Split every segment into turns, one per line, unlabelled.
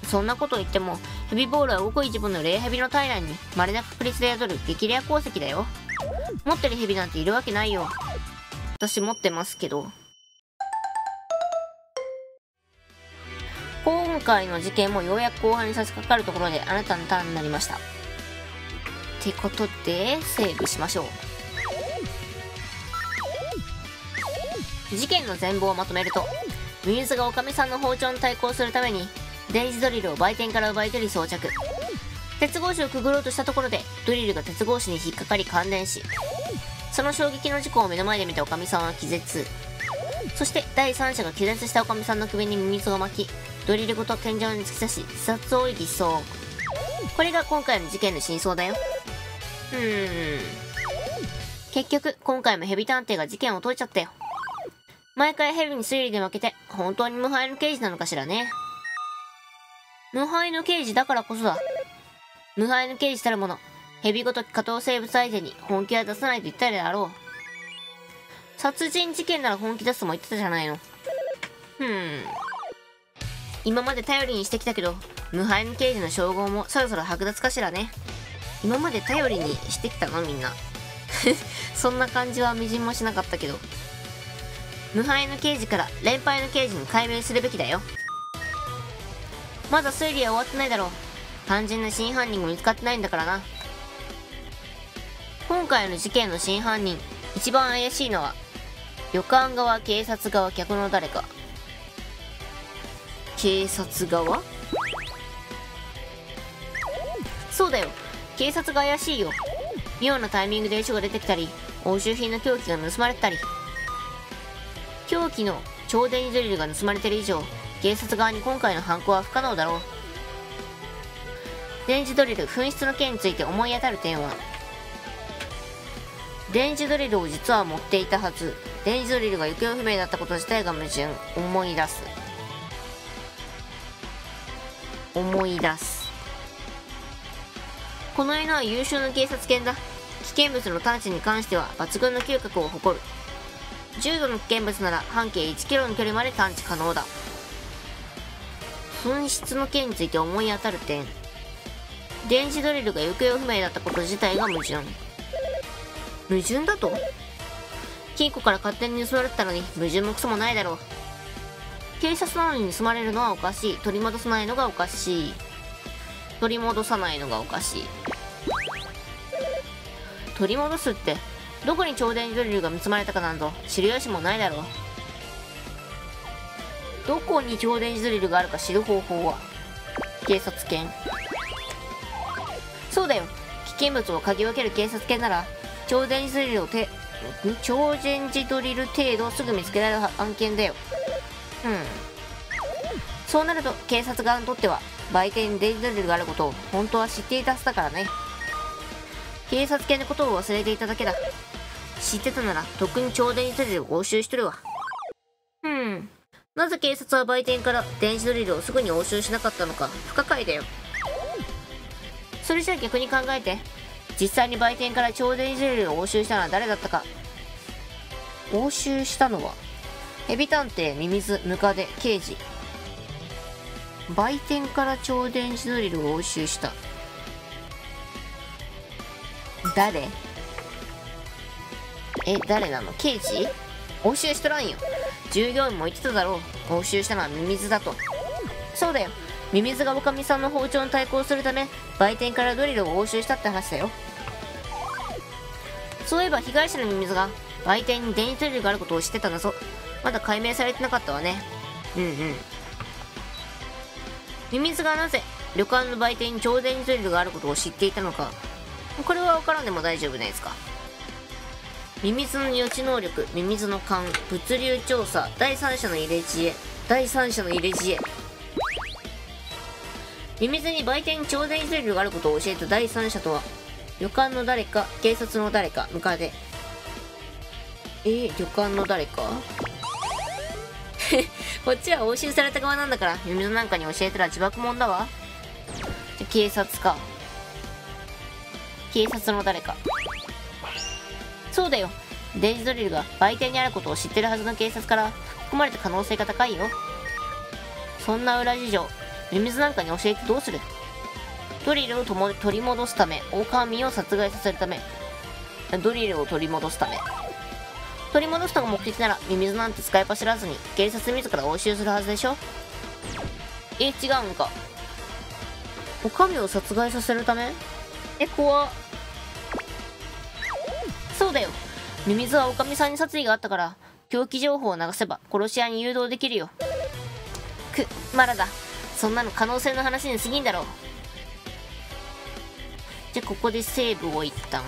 そんなこと言っても、ヘビボールはごく一部の霊ヘビの体内に稀な確率で宿る激レア鉱石だよ。持ってるヘビなんているわけないよ。私持ってますけど。今回の事件もようやく後半に差し掛かるところであなたのターンになりました。ってことで、セーブしましょう。事件の全貌をまとめると、ミミズがおかみさんの包丁に対抗するために、電磁ドリルを売店から奪い取り装着。鉄格子をくぐろうとしたところで、ドリルが鉄格子に引っかかり感電死。その衝撃の事故を目の前で見たおかみさんは気絶。そして第三者が気絶したおかみさんの首にミミズを巻き、ドリルごと天井に突き刺し自殺を偽装。これが今回の事件の真相だよ。結局今回もヘビ探偵が事件を解いちゃったよ。毎回ヘビに推理で負けて本当に無敗の刑事なのかしらね。無敗の刑事だからこそだ。無敗の刑事たるもの、ヘビごとき下等生物相手に本気は出さないと言ったであろう。殺人事件なら本気出すとも言ってたじゃないの。今まで頼りにしてきたけど、無敗の刑事の称号もそろそろ剥奪かしらね。今まで頼りにしてきたのみんな。そんな感じはみじんもしなかったけど。無敗の刑事から連敗の刑事に改名するべきだよ。まだ推理は終わってないだろう。肝心な真犯人が見つかってないんだからな。今回の事件の真犯人、一番怪しいのは旅館側、警察側、客の誰か。警察側？そうだよ、警察が怪しいよ。妙なタイミングで遺書が出てきたり、押収品の凶器が盗まれたり。凶器の超電磁ドリルが盗まれてる以上、警察側に今回の犯行は不可能だろう。電磁ドリル紛失の件について思い当たる点は、電磁ドリルを実は持っていたはず。電磁ドリルが行方不明だったこと自体が矛盾。思い出す。この犬は優秀な警察犬だ。危険物の探知に関しては抜群の嗅覚を誇る。重度の危険物なら半径1キロの距離まで探知可能だ。紛失の件について思い当たる点。電磁ドリルが行方不明だったこと自体が矛盾。矛盾だと？金庫から勝手に盗まれてたのに矛盾もクソもないだろう。警察なのに盗まれるのはおかしい。取り戻さないのがおかしい。取り戻さないのがおかしい。取り戻すって、どこに超電磁ドリルが盗まれたかなんぞ知る由もないだろう。どこに超電磁ドリルがあるか知る方法は？警察犬。そうだよ、危険物を嗅ぎ分ける警察犬なら超電磁ドリルを超電磁ドリル程度すぐ見つけられる案件だよ。そうなると警察側にとっては売店に電磁ドリルがあることを本当は知っていたはずだからね。警察犬のことを忘れていただけだ。知ってたならとっくに超電磁ドリルを押収しとるわ。なぜ警察は売店から電磁ドリルをすぐに押収しなかったのか不可解だよ。それじゃあ逆に考えて、実際に売店から超電磁ドリルを押収したのは誰だったか。押収したのはヘビ探偵、ミミズ、ムカデ、刑事。売店から超電磁ドリルを押収した。誰？誰なの？刑事？押収しとらんよ。従業員も言ってただろう。押収したのはミミズだと。そうだよ。ミミズがおかみさんの包丁に対抗するため、売店からドリルを押収したって話だよ。そういえば被害者のミミズが売店に電磁ドリルがあることを知ってた謎、まだ解明されてなかったわね。ミミズがなぜ旅館の売店に超電磁ドリルがあることを知っていたのか、これは分からんでも大丈夫ないですか。ミミズの予知能力、ミミズの勘、物流調査、第三者の入れ知恵。ミミズに売店に超電磁ドリルがあることを教えた第三者とは、旅館の誰か、警察の誰か、ムカデ。旅館の誰かこっちは押収された側なんだから、ミミズなんかに教えたら自爆もんだわ。警察か。警察の誰か。そうだよ。電磁ドリルが売店にあることを知ってるはずの警察から含まれた可能性が高いよ。そんな裏事情、 ミミズなんかに教えてどうする？ドリルを取り戻すため、オオカミを殺害させるため、ドリルを取り戻すため。取り戻すのが目的なら、ミミズなんて使い走らずに、警察自ら押収するはずでしょ？違うんか。オカミを殺害させるため？怖っ。そうだよ。ミミズはオカミさんに殺意があったから、凶器情報を流せば殺し屋に誘導できるよ。まだだ。そんなの可能性の話に過ぎんだろう。じゃあここでセーブを一旦。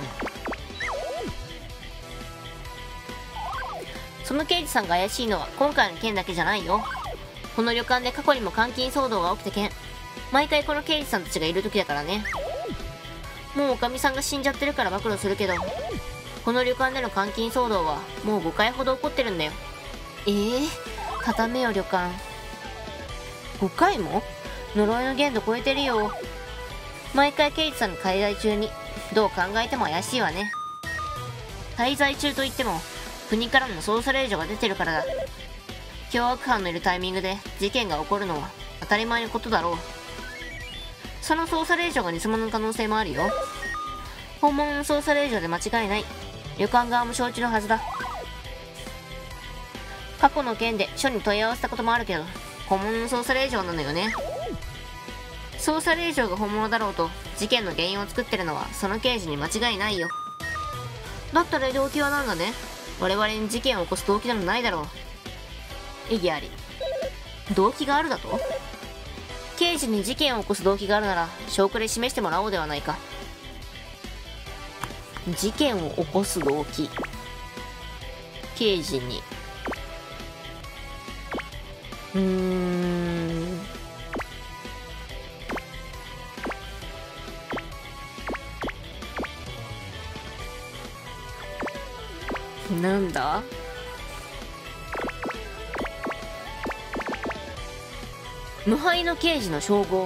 その刑事さんが怪しいのは今回の件だけじゃないよ。この旅館で過去にも監禁騒動が起きた件。毎回この刑事さんたちがいる時だからね。もうおかみさんが死んじゃってるから暴露するけど、この旅館での監禁騒動はもう5回ほど起こってるんだよ。固めよ旅館。5回も？呪いの限度超えてるよ。毎回刑事さんの滞在中に、どう考えても怪しいわね。滞在中といっても、国からの捜査令状が出てるからだ。凶悪犯のいるタイミングで事件が起こるのは当たり前のことだろう。その捜査令状が偽物の可能性もあるよ。本物の捜査令状で間違いない。旅館側も承知のはずだ。過去の件で署に問い合わせたこともあるけど、本物の捜査令状なのよね。捜査令状が本物だろうと事件の原因を作ってるのはその刑事に間違いないよ。だったら動機は何だね？我々に事件を起こす動機などないだろう。意義あり。動機があるだと？刑事に事件を起こす動機があるなら証拠で示してもらおうではないか。事件を起こす動機。刑事に。なんだ？無敗の刑事の称号。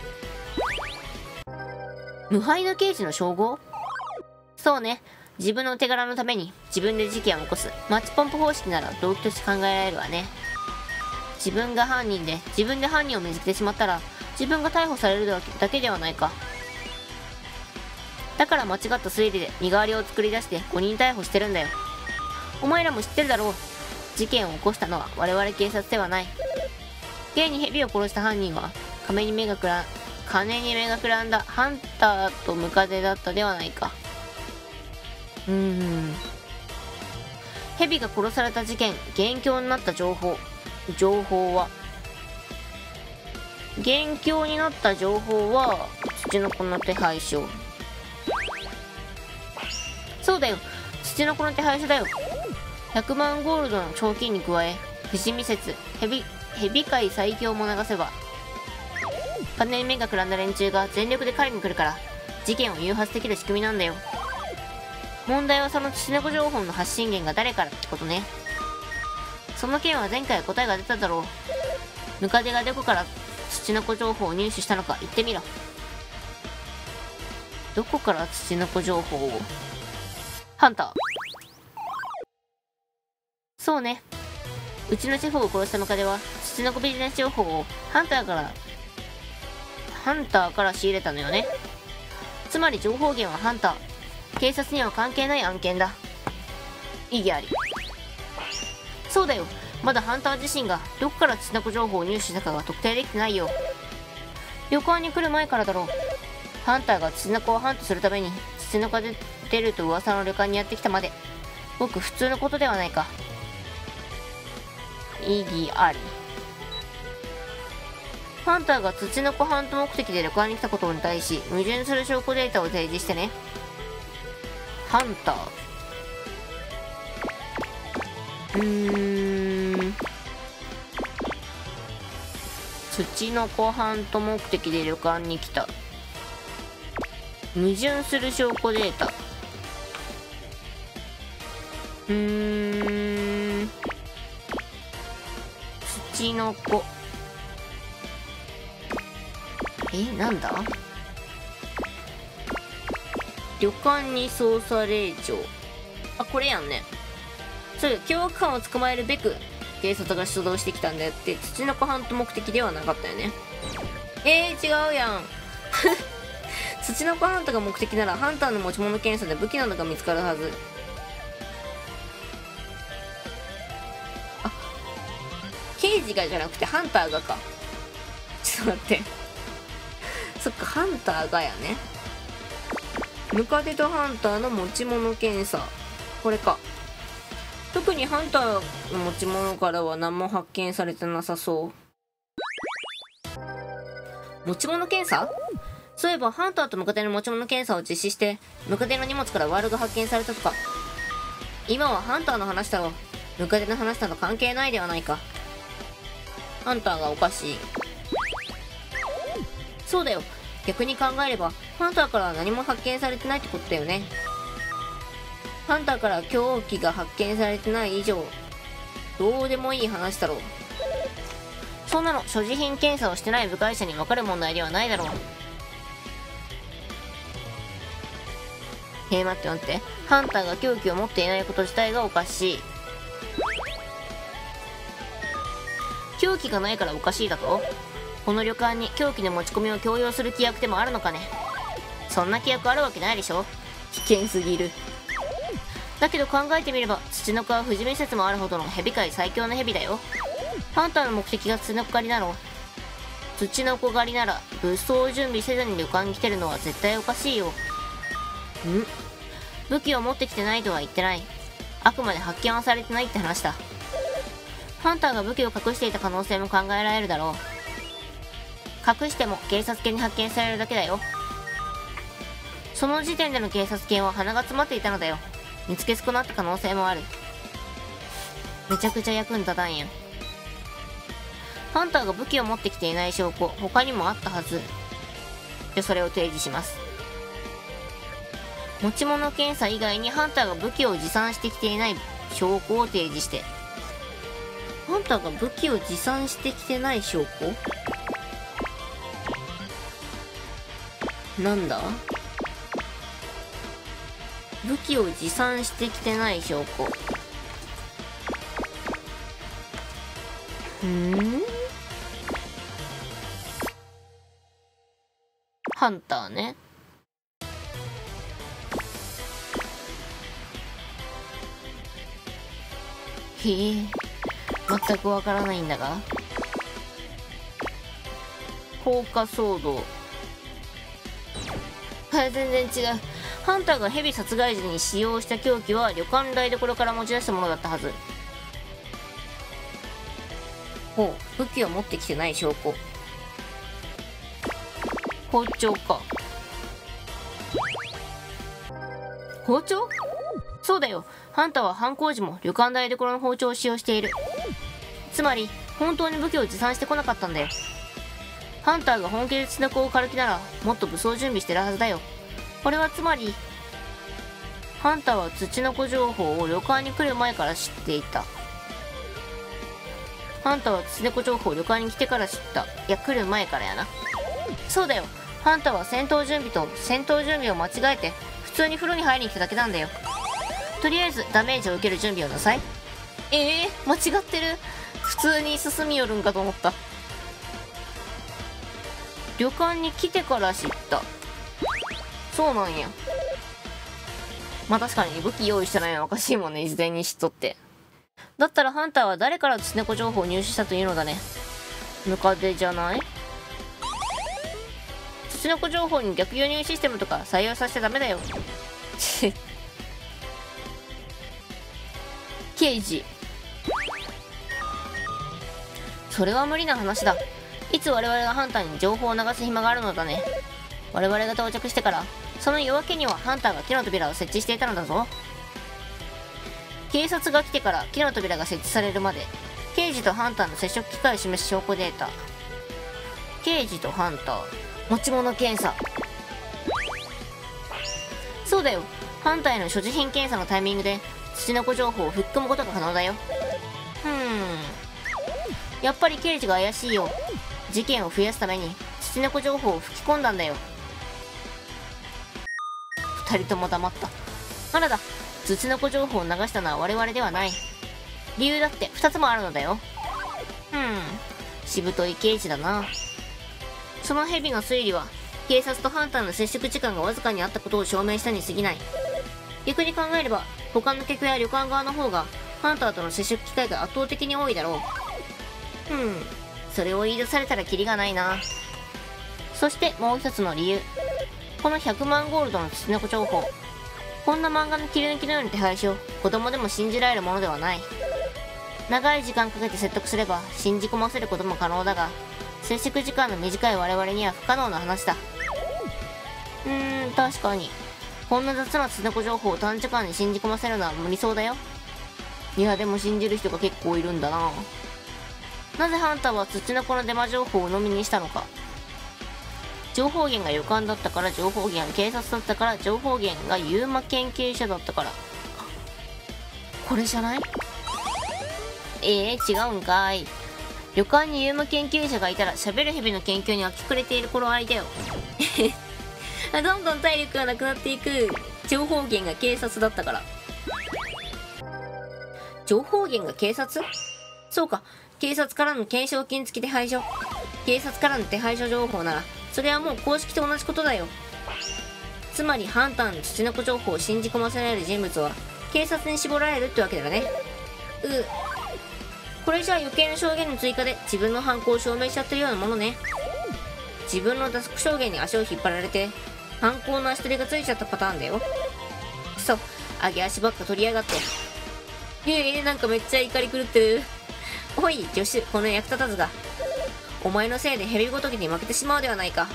無敗の刑事の称号？そうね。自分の手柄のために自分で事件を起こすマッチポンプ方式なら動機として考えられるわね。自分が犯人で自分で犯人を見つけてしまったら自分が逮捕されるだけではないか。だから間違った推理で身代わりを作り出して5人逮捕してるんだよ。お前らも知ってるだろう。事件を起こしたのは我々警察ではない。現に蛇を殺した犯人は金に目がくらんだハンターとムカデだったではないか。蛇が殺された事件、元凶になった情報は元凶になった情報は土の子の手配書。そうだよ、土の子の手配書だよ。100万ゴールドの賞金に加え不死未説蛇界最強も流せば金に目がくらんだ連中が全力で狩りに来るから事件を誘発できる仕組みなんだよ。問題はその土の子情報の発信源が誰からってことね。その件は前回答えが出ただろう。ムカデがどこから土の子情報を入手したのか言ってみろ。どこから土の子情報を？ハンター。そうね。うちのシェフを殺したムカデは土の子ビジネス情報をハンターから仕入れたのよね。つまり情報源はハンター。警察には関係ない案件だ。意義あり。そうだよ。まだハンター自身がどこから土の子情報を入手したかが特定できてないよ。旅館に来る前からだろう。ハンターが土の子をハントするために土の子が出ると噂の旅館にやってきたまでごく普通のことではないか。意義あり。ハンターが土の子ハント目的で旅館に来たことに対し矛盾する証拠データを提示してね。ハンター。土の子ハント目的で旅館に来た。矛盾する証拠データ。土の子。なんだ？旅館に捜査令状。あ、これやんね。そう、凶悪犯を捕まえるべく警察が出動してきたんだよって、土の子ハント目的ではなかったよね。 違うやん。ツチノコハンターが目的ならハンターの持ち物検査で武器などが見つかるはず。あ、刑事がじゃなくてハンターがか。ちょっと待って。そっか、ハンターがやね。ムカデとハンターの持ち物検査。これか。特にハンターの持ち物からは何も発見されてなさそう。持ち物検査？そういえばハンターとムカデの持ち物検査を実施してムカデの荷物からワールが発見されたとか。今はハンターの話だろ。ムカデの話との関係ないではないか。ハンターがおかしい。そうだよ。逆に考えればハンターからは何も発見されてないってことだよね。ハンターから凶器が発見されてない以上どうでもいい話だろう。そんなの所持品検査をしてない部外者に分かる問題ではないだろう。待って待って。ハンターが凶器を持っていないこと自体がおかしい。凶器がないからおかしいだと？この旅館に凶器の持ち込みを強要する規約でもあるのかね。そんな規約あるわけないでしょ。危険すぎる。だけど考えてみればツチノコは不死身説もあるほどの蛇界最強の蛇だよ。ハンターの目的がツチノコ狩りなの。ツチノコ狩りなら武装を準備せずに旅館に来てるのは絶対おかしいよ。武器を持ってきてないとは言ってない。あくまで発見はされてないって話だ。ハンターが武器を隠していた可能性も考えられるだろう。隠しても警察犬に発見されるだけだよ。その時点での警察犬は鼻が詰まっていたのだよ。見つけ損なった可能性もある。めちゃくちゃ役に立たんやん。ハンターが武器を持ってきていない証拠他にもあったはずで、それを提示します。持ち物検査以外にハンターが武器を持参してきていない証拠を提示して。ハンターが武器を持参してきてない証拠なんだ？武器を持参してきてない証拠。ハンターね。へえ、全くわからないんだが。放火騒動。全然違う。ハンターがヘビ殺害時に使用した凶器は旅館台所から持ち出したものだったはず。ほう、武器を持ってきてない証拠。包丁か。包丁？そうだよ。ハンターは犯行時も旅館台所の包丁を使用している。つまり本当に武器を持参してこなかったんだよ。ハンターが本気でツチノコを狩る気ならもっと武装準備してるはずだよ。これはつまりハンターはツチノコ情報を旅館に来る前から知っていた。ハンターはツチノコ情報を旅館に来てから知った。いや、来る前からやな。そうだよ。ハンターは戦闘準備と戦闘準備を間違えて普通に風呂に入りに来ただけなんだよ。とりあえずダメージを受ける準備をなさい。間違ってる。普通に進み寄るんかと思った。旅館に来てから知った。そうなんや。まあ確かに武器用意してないのはおかしいもんね、事前に知っとって。だったらハンターは誰からツチノコ情報を入手したというのだね。ムカデじゃない？ツチノコ情報に逆輸入システムとか採用させちゃダメだよ。刑事。それは無理な話だ。いつ我々がハンターに情報を流す暇があるのだね。我々が到着してからその夜明けにはハンターが木の扉を設置していたのだぞ。警察が来てから木の扉が設置されるまで刑事とハンターの接触機会を示す証拠データ。刑事とハンター持ち物検査。そうだよ。ハンターへの所持品検査のタイミングでツチノコ情報を吹っ込むことが可能だよ。やっぱり刑事が怪しいよ。事件を増やすためにツチノコ情報を吹き込んだんだよ。二人とも黙った。まだだ。ツチノコ情報を流したのは我々ではない。理由だって2つもあるのだよ。しぶとい刑事だな。 そのヘビの推理は警察とハンターの接触時間がわずかにあったことを証明したに過ぎない。逆に考えれば他の客や旅館側の方がハンターとの接触機会が圧倒的に多いだろう。それを言い出されたらキリがないな。そしてもう一つの理由、この100万ゴールドのツチノコ情報。こんな漫画の切り抜きのような手配書、子供でも信じられるものではない。長い時間かけて説得すれば信じ込ませることも可能だが、接触時間の短い我々には不可能な話だ。確かにこんな雑なツチノコ情報を短時間に信じ込ませるのは無理そうだよ。いやでも信じる人が結構いるんだな。なぜハンターはツチノコのデマ情報を鵜呑みにしたのか。情報源が旅館だったから、情報源が警察だったから、情報源がユーマ研究者だったから。これじゃない？違うんかい。旅館にユーマ研究者がいたら喋る蛇の研究に明け暮れている頃合いだよ。どんどん体力がなくなっていく。情報源が警察だったから。情報源が警察？そうか、警察からの懸賞金付き手配書。警察からの手配書情報ならそれはもう公式と同じことだよ。つまりハンターのツチノコ情報を信じ込ませられる人物は警察に絞られるってわけだね。これじゃあ余計な証言の追加で自分の犯行を証明しちゃってるようなものね。自分の打足証言に足を引っ張られて犯行の足取りがついちゃったパターンだよ。そう、上げ足ばっか取りやがって。なんかめっちゃ怒り狂ってる。おい助手、この役立たずが、お前のせいでヘビごときに負けてしまうではないか。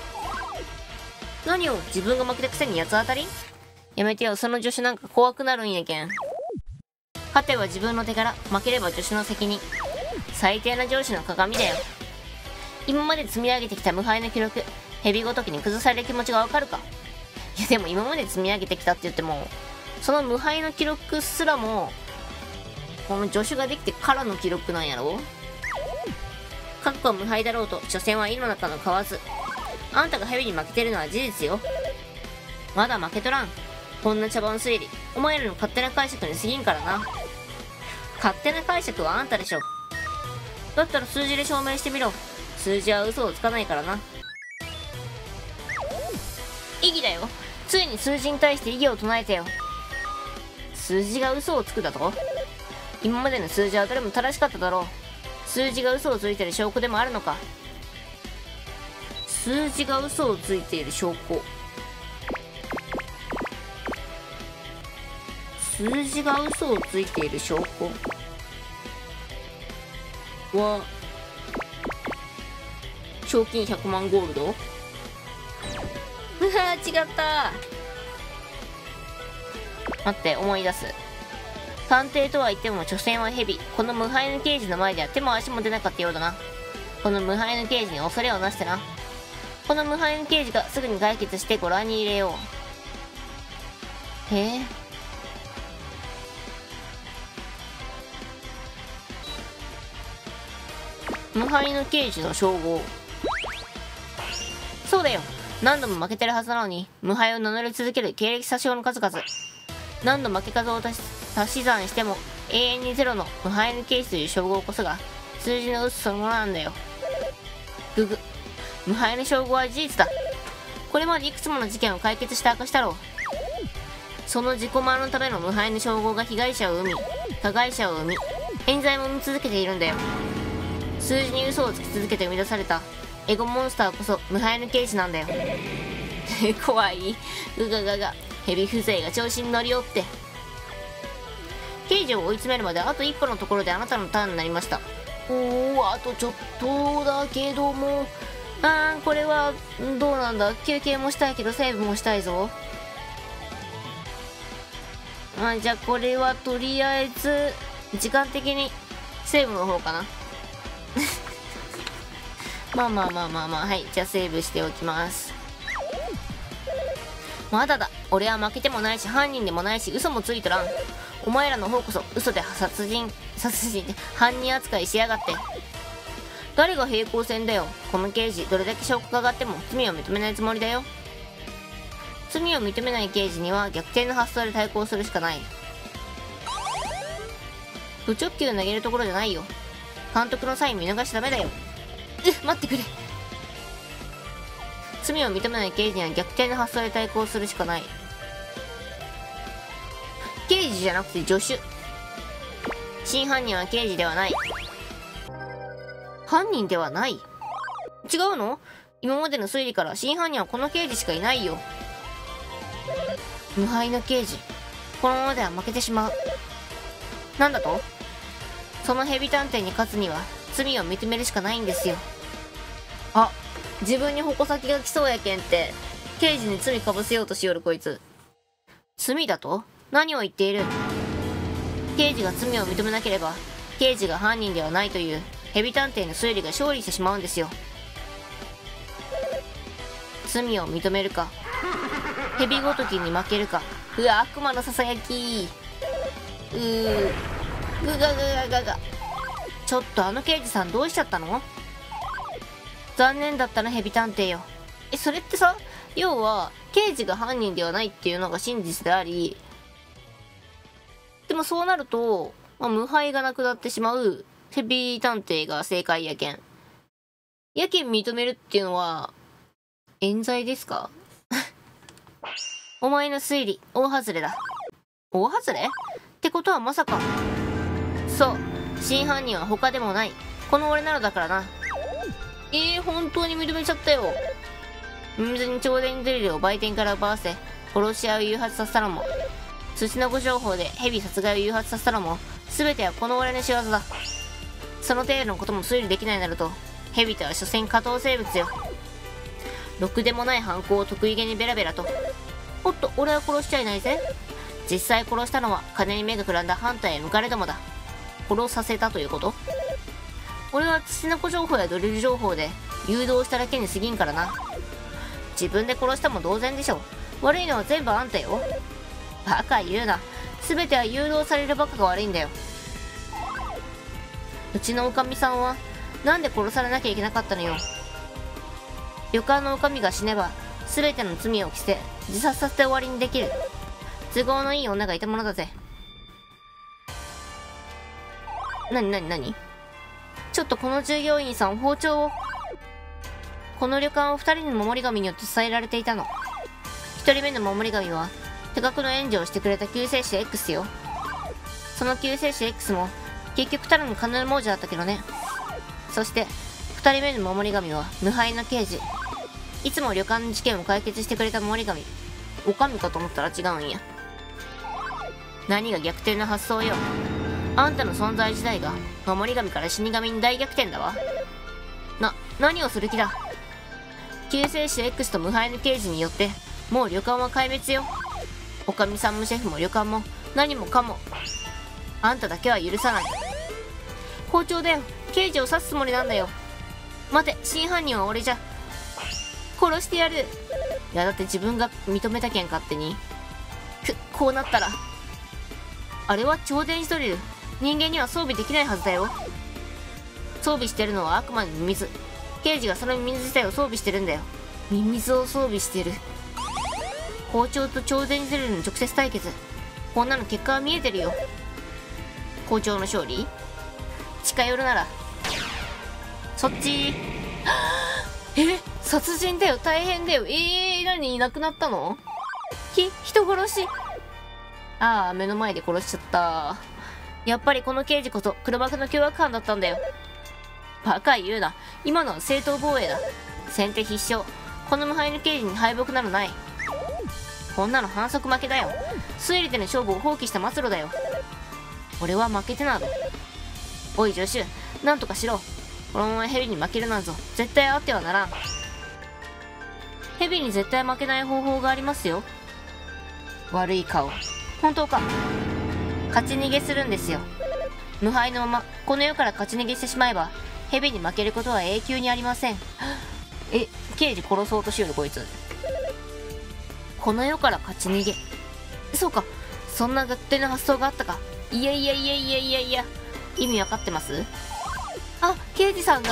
何を、自分が負けたくせに八つ当たり？やめてよ、その助手なんか怖くなるんやけん。勝てば自分の手柄、負ければ助手の責任。最低な上司の鏡だよ。今まで積み上げてきた無敗の記録、ヘビごときに崩される気持ちがわかるか？いやでも今まで積み上げてきたって言っても、その無敗の記録すらもこの助手ができてからの記録なんやろ。過去は無敗だろうと、所詮は井の中の蛙。あんたがヘビに負けてるのは事実よ。まだ負けとらん。こんな茶番推理、お前らの勝手な解釈に過ぎんからな。勝手な解釈はあんたでしょ。だったら数字で証明してみろ。数字は嘘をつかないからな。異議だよ。ついに数字に対して異議を唱えてよ。数字が嘘をつくだと？今までの数字はどれも正しかっただろう。数字が嘘をついている証拠でもあるのか。数字が嘘をついている証拠。数字が嘘をついている証拠は賞金100万ゴールド。違った。待って、思い出す。探偵とは言っても所詮はヘビ。この無敗の刑事の前では手も足も出なかったようだな。この無敗の刑事に恐れをなしてな。この無敗の刑事がすぐに解決してご覧に入れよう。無敗の刑事の称号。そうだよ。何度も負けてるはずなのに無敗を名乗り続ける経歴詐称の数々。何度負け数を足し算しても永遠にゼロの無敗の刑事という称号こそが数字の嘘そのものなんだよ。無敗の称号は事実だ。これまでいくつもの事件を解決した証だろう。その自己満のための無敗の称号が被害者を生み、加害者を生み、冤罪も生み続けているんだよ。数字に嘘をつき続けて生み出されたエゴモンスターこそ無敗の刑事なんだよ。怖い。ヘビ風情が調子に乗りおって。刑事を追い詰めるまであと一歩のところであなたのターンになりました。あとちょっとだけども、これはどうなんだ。休憩もしたいけどセーブもしたいぞ。じゃあこれはとりあえず時間的にセーブの方かな。はい、じゃあセーブしておきます。まだだ。俺は負けてもないし犯人でもないし嘘もついとらん。お前らの方こそ嘘で殺人で犯人扱いしやがって。誰が平行線だよ。この刑事どれだけ証拠が上がっても罪を認めないつもりだよ。罪を認めない刑事には逆転の発想で対抗するしかない。無直球投げるところじゃないよ。監督のサイン見逃しちゃダメだよ。待ってくれ。 罪を認めない刑事には逆転の発想で対抗するしかない。刑事じゃなくて助手。真犯人は刑事ではない。犯人ではない。違うの？今までの推理から真犯人はこの刑事しかいないよ。無敗の刑事。このままでは負けてしまう。なんだと？そのヘビ探偵に勝つには罪を認めるしかないんですよ。あ、自分に矛先が来そうやけんって刑事に罪かぶせようとしよるこいつ。罪だと？何を言っている？刑事が罪を認めなければ刑事が犯人ではないというヘビ探偵の推理が勝利してしまうんですよ。罪を認めるかヘビごときに負けるか。うわ、悪魔のささやき。ぐががががが。ちょっとあの刑事さんどうしちゃったの？残念だったなヘビ探偵よ。それってさ、要は刑事が犯人ではないっていうのが真実であり、でもそうなると、無敗がなくなってしまうヘビ探偵が正解やけん。やけん認めるっていうのは冤罪ですか？お前の推理大外れだ。大外れってことはまさか。そう、真犯人は他でもないこの俺なのだからな。本当に認めちゃったよ。水に超電ドリルを売店から奪わせ殺し合いを誘発させたのも、土の子情報でヘビ殺害を誘発させたのも、全てはこの俺の仕業だ。その程度のことも推理できないなると、ヘビとは所詮下等生物よ。ろくでもない犯行を得意げにベラベラと。おっと、俺は殺しちゃいないぜ。実際殺したのは金に目がくらんだハンターへ抜かれどもだ。殺させたということ？俺は土の子情報やドリル情報で誘導しただけに過ぎんからな。自分で殺したも同然でしょ。悪いのは全部あんたよ。バカ言うな。全ては誘導されるバカが悪いんだよ。うちのおかみさんはなんで殺されなきゃいけなかったのよ。旅館のおかみが死ねば全ての罪を着せ自殺させて終わりにできる都合のいい女がいたものだぜ。なにちょっとこの従業員さん包丁を。この旅館を2人の守り神によって伝えられていたの。1人目の守り神は多額の援助をしてくれた救世主 X よ。その救世主 X も結局ただの金の亡者だったけどね。そして2人目の守り神は無敗の刑事。いつも旅館の事件を解決してくれた守り神。おかみかと思ったら違うんや。何が逆転の発想よ。あんたの存在自体が守り神から死神に大逆転だわ。何をする気だ。救世主 X と無敗の刑事によってもう旅館は壊滅よ。おかみさんもシェフも旅館も何もかも。あんただけは許さない。包丁だよ。刑事を刺すつもりなんだよ。待て、真犯人は俺じゃ。殺してやる。いやだって自分が認めたけん勝手に。こうなったら。あれは超電子ドリル。人間には装備できないはずだよ。装備してるのはあくまでミミズ。刑事がそのミミズ自体を装備してるんだよ。ミミズを装備してる。包丁と超電子ドリルの直接対決。こんなの結果は見えてるよ。包丁の勝利？近寄るならそっち。殺人だよ。大変だよ。何いなくなったの？人殺し。ああ、目の前で殺しちゃった。やっぱりこの刑事こそ黒幕の凶悪犯だったんだよ。バカ言うな。今のは正当防衛だ。先手必勝。この無敗の刑事に敗北などない。こんなの反則負けだよ。推理での勝負を放棄した末路だよ。俺は負けてなど。おい助手、なんとかしろ。このままヘビに負けるなんぞ絶対あってはならん。ヘビに絶対負けない方法がありますよ。悪い顔。本当か。勝ち逃げするんですよ。無敗のままこの世から勝ち逃げしてしまえばヘビに負けることは永久にありません。刑事殺そうとしよるこいつ。この世から勝ち逃げ。そうか、そんな逆転の発想があったか。いや意味わかってます？あ、刑事さんが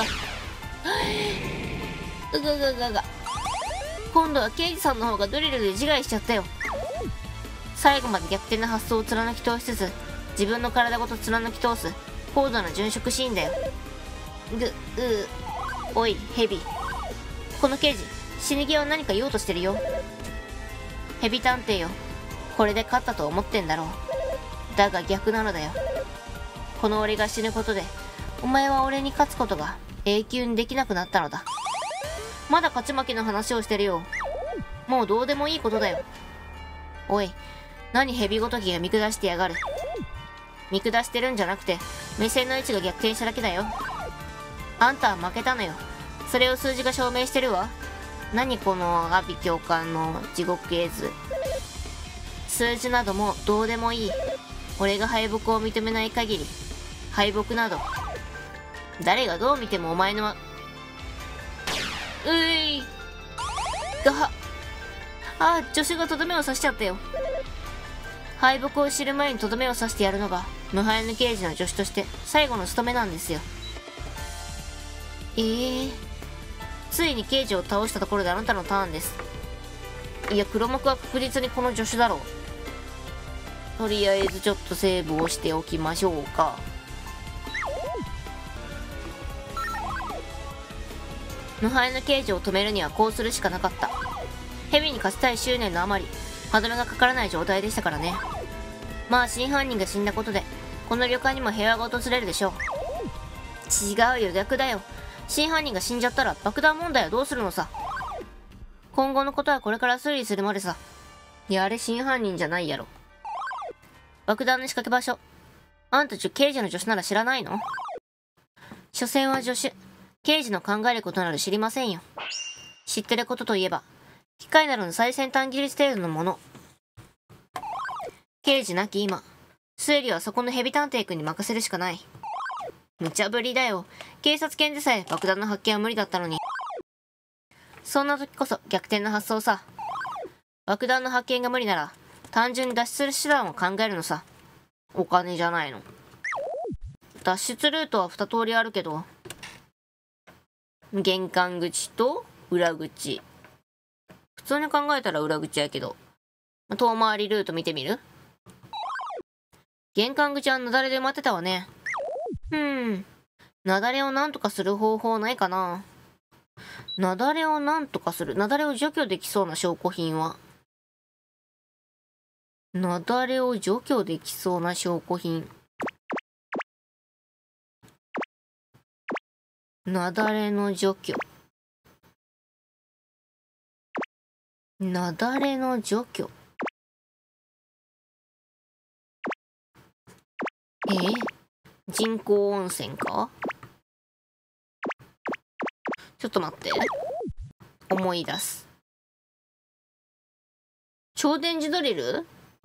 今度は刑事さんの方がドリルで自害しちゃったよ。最後まで逆転の発想を貫き通しつつ自分の体ごと貫き通す高度な殉職シーンだよ。おいヘビ、この刑事死に際何か言おうとしてるよ。ヘビ探偵よ。これで勝ったと思ってんだろう。だが逆なのだよ。この俺が死ぬことで、お前は俺に勝つことが永久にできなくなったのだ。まだ勝ち負けの話をしてるよ。もうどうでもいいことだよ。おい、何ヘビごときが見下してやがる。見下してるんじゃなくて、目線の位置が逆転しただけだよ。あんたは負けたのよ。それを数字が証明してるわ。何この阿鼻教官の地獄絵図。数字などもどうでもいい。俺が敗北を認めない限り、敗北など、誰がどう見てもお前のがは、助手がとどめを刺しちゃったよ。敗北を知る前にとどめを刺してやるのが、無敗の刑事の助手として最後の務めなんですよ。ついに刑事を倒したところであなたのターンです。いや、黒幕は確実にこの助手だろう。とりあえずちょっとセーブをしておきましょうか。無敗の刑事を止めるにはこうするしかなかった。ヘビに勝ちたい執念のあまり、歯止めがかからない状態でしたからね。まあ真犯人が死んだことで、この旅館にも平和が訪れるでしょう。違うよ、逆だよ。真犯人が死んじゃったら爆弾問題はどうするのさ。今後のことはこれから推理するまでさ。いや、あれ真犯人じゃないやろ。爆弾の仕掛け場所。あんた刑事の助手なら知らないの？所詮は助手。刑事の考えることなど知りませんよ。知ってることといえば、機械などの最先端技術程度のもの。刑事なき今、推理はそこのヘビ探偵君に任せるしかない。無茶ぶりだよ。警察犬でさえ爆弾の発見は無理だったのに。そんな時こそ逆転の発想さ。爆弾の発見が無理なら、単純に脱出する手段を考えるのさ。お金じゃないの。脱出ルートは2通りあるけど、玄関口と裏口。普通に考えたら裏口やけど、遠回りルート見てみる？玄関口は雪崩で埋まってたわね。雪崩をなんとかする方法ないかな。雪崩をなんとかする。雪崩を除去できそうな証拠品は。雪崩を除去できそうな証拠品。雪崩の除去。雪崩の除去。人工温泉か？ちょっと待って。思い出す。超電磁ドリル？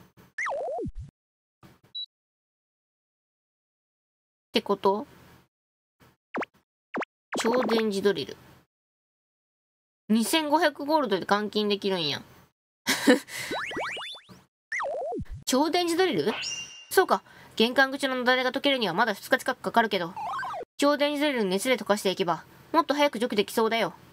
ってこと？超電磁ドリル。2500ゴールドで換金できるんや。超電磁ドリル？そうか。玄関口の雪崩が溶けるにはまだ2日近くかかるけど、超電磁ドリルの熱で溶かしていけば、もっと早く除去できそうだよ。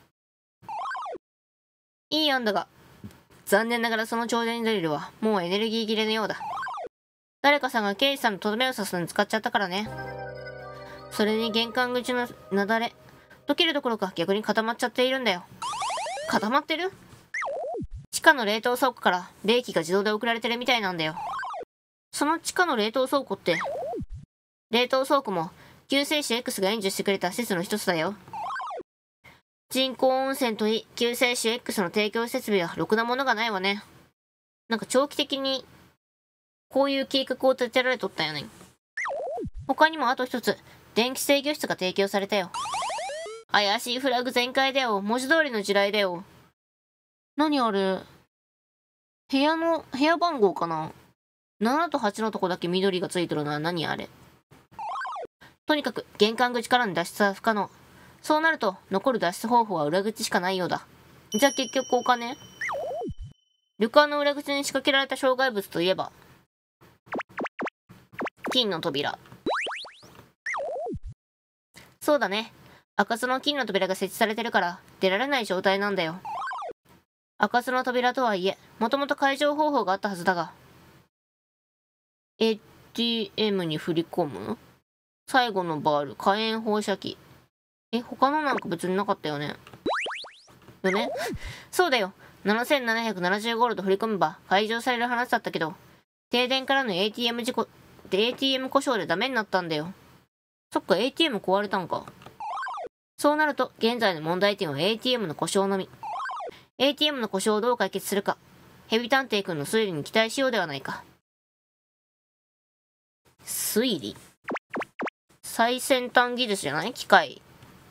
いい案だが、残念ながらその超電磁ドリルはもうエネルギー切れのようだ。誰かさんが刑事さんのとどめを刺すのに使っちゃったからね。それに玄関口の雪崩、溶けるどころか逆に固まっちゃっているんだよ。固まってる？地下の冷凍倉庫から冷気が自動で送られてるみたいなんだよ。その地下の冷凍倉庫って、冷凍倉庫も救世主 X が援助してくれた施設の一つだよ。人工温泉といい、救世主 X の提供設備はろくなものがないわね。なんか長期的にこういう計画を立てられとったよね。他にもあと一つ、電気制御室が提供されたよ。怪しいフラグ全開だよ。文字通りの地雷だよ。何あれ？部屋番号かな？ 7 と8のとこだけ緑がついてるのは何あれ？とにかく玄関口からの脱出は不可能。そうなると残る脱出方法は裏口しかないようだ。じゃあ結局お金？旅館の裏口に仕掛けられた障害物といえば金の扉。そうだね。開かずの金の扉が設置されてるから出られない状態なんだよ。開かずの扉とはいえ、もともと解錠方法があったはずだが。ATM に振り込む？最後のバール、火炎放射器。他のなんか別になかったよね。 よね。そうだよ。7770ゴールド振り込めば解錠される話だったけど、停電からの ATM 故障でダメになったんだよ。そっか、ATM 壊れたんか。そうなると、現在の問題点は ATM の故障のみ。ATM の故障をどう解決するか、ヘビ探偵くんの推理に期待しようではないか。推理？最先端技術じゃない？機械。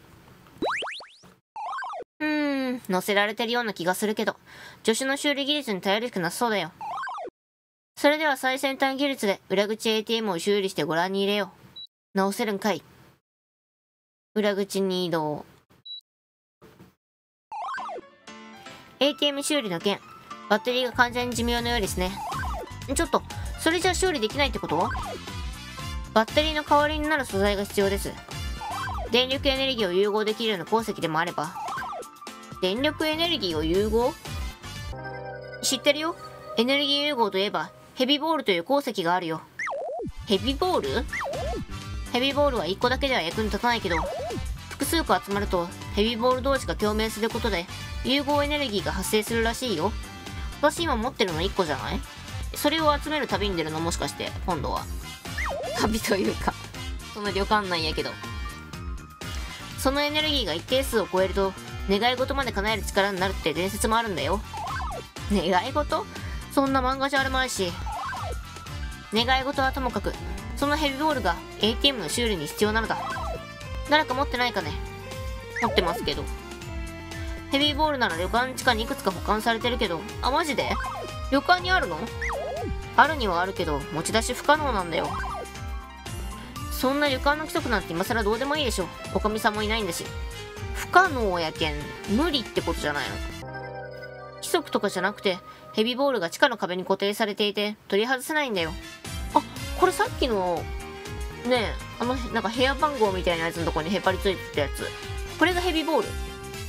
乗せられてるような気がするけど、助手の修理技術に頼るしかなさそうだよ。それでは最先端技術で裏口 ATM を修理してご覧に入れよう。直せるんかい。裏口に移動。ATM 修理の件、バッテリーが完全に寿命のようですね。ちょっと、それじゃ修理できないってこと？バッテリーの代わりになる素材が必要です。電力エネルギーを融合できるような鉱石でもあれば。電力エネルギーを融合？知ってるよ。エネルギー融合といえば、ヘビボールという鉱石があるよ。ヘビボール？ヘビボールは1個だけでは役に立たないけど、複数個集まるとヘビボール同士が共鳴することで融合エネルギーが発生するらしいよ。私今持ってるの1個じゃない？それを集める旅に出るの？もしかして今度は。旅というか、その旅館なんやけど。そのエネルギーが一定数を超えると願い事まで叶える力になるって伝説もあるんだよ。願い事？そんな漫画じゃあるまいし。願い事はともかく、そのヘビボールが ATM の修理に必要なのだ。誰か持ってないかね？持ってますけど。ヘビーボールなら旅館地下にいくつか保管されてるけど、あ、マジで？旅館にあるの？あるにはあるけど、持ち出し不可能なんだよ。そんな旅館の規則なんて今更どうでもいいでしょ。おかみさんもいないんだし。不可能やけん、無理ってことじゃないの？規則とかじゃなくて、ヘビーボールが地下の壁に固定されていて、取り外せないんだよ。あ、これさっきの、ねえ、なんか部屋番号みたいなやつのとこにへぱりついてたやつ。これがヘビーボール。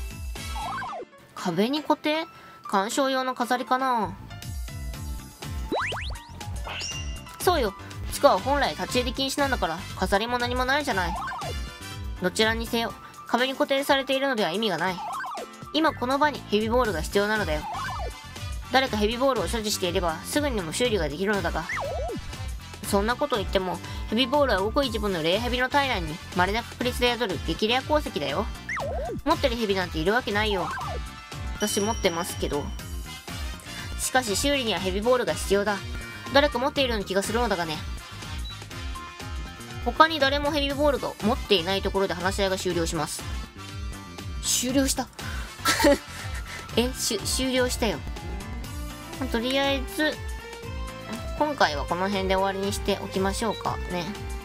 壁に固定？鑑賞用の飾りかな？そうよ。地下は本来立ち入り禁止なんだから、飾りも何もないじゃない。どちらにせよ、壁に固定されているのでは意味がない。今この場にヘビーボールが必要なのだよ。誰かヘビーボールを所持していればすぐにでも修理ができるのだが。そんなこと言っても、ヘビーボールはごく一部の霊ヘビの体内に稀な確率で宿る激レア鉱石だよ。持ってるヘビなんているわけないよ。私持ってますけど。しかし修理にはヘビーボールが必要だ。誰か持っているような気がするのだがね。他に誰もヘビーボールが持っていないところで話し合いが終了します。終了した終了したよ。とりあえず今回はこの辺で終わりにしておきましょうかね。